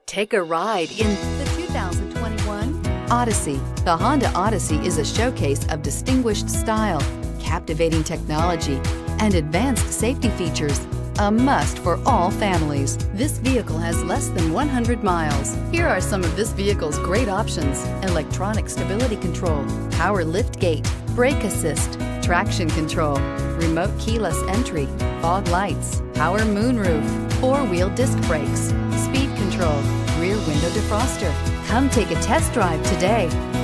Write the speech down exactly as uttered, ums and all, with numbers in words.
Take a ride in the two thousand twenty-one Odyssey. The Honda Odyssey is a showcase of distinguished style, captivating technology, and advanced safety features. A must for all families. This vehicle has less than one hundred miles. Here are some of this vehicle's great options: electronic stability control, power liftgate, brake assist, traction control, remote keyless entry, fog lights, power moonroof, four-wheel disc brakes, speed control, rear window defroster. Come take a test drive today.